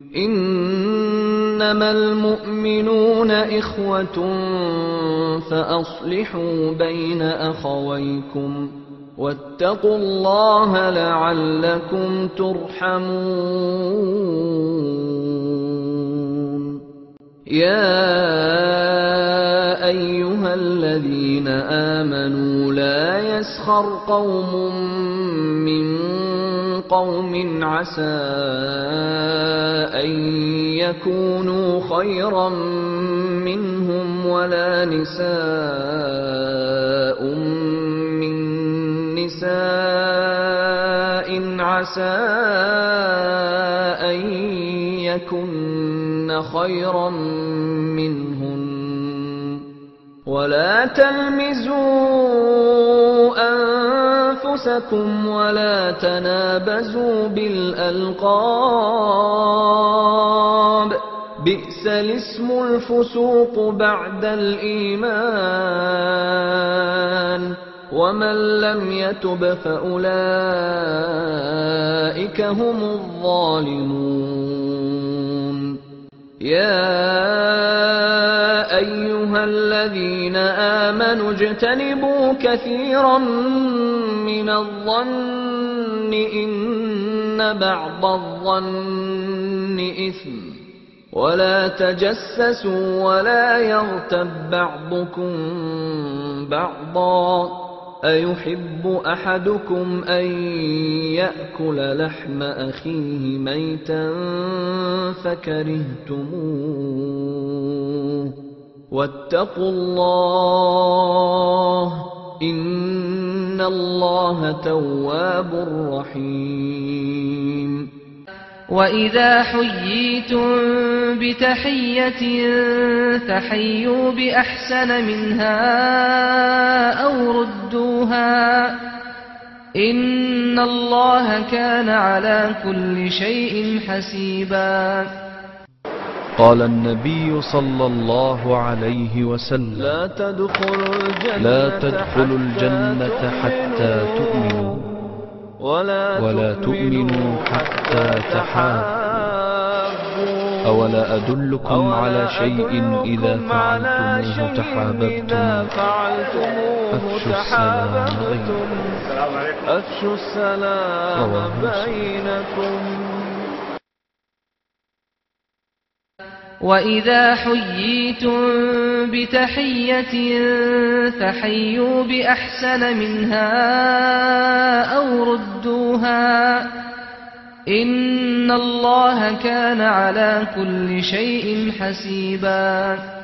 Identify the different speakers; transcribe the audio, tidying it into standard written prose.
Speaker 1: إنما المؤمنون إخوة فأصلحوا بين أخويكم واتقوا الله لعلكم ترحمون. يا أيها الذين آمنوا لا يسخر قوم من قوم عسى أن يكونوا خيرا منهم ولا نساء من نساء عسى أن يكن خيرا منهن ولا تلمزوا أنفسكم ولا تنابزوا بالألقاب بئس الاسم الفسوق بعد الإيمان ومن لم يتب فأولئك هم الظالمون. يا أيها الذين آمنوا اجتنبوا كثيرا من الظن إن بعض الظن إثم ولا تجسسوا ولا يغتب بعضكم بعضا أيحب أحدكم أن يأكل لحم أخيه ميتا فكرهتموه واتقوا الله إن الله تواب رحيم.
Speaker 2: وإذا حييتم بتحية فحيوا بأحسن منها أو ردوها إن الله كان على كل شيء حسيبا.
Speaker 3: قال النبي صلى الله عليه وسلم: لا تدخلوا الجنة حتى تؤمنوا ولا تؤمنوا حتى تحابوا أولا أدلكم على شيء إذا فعلتموه تحاببتم أفشوا السلام بينكم.
Speaker 2: وإذا حييتم بتحية فحيوا بأحسن منها أو ردوها إن الله كان على كل شيء حسيبا.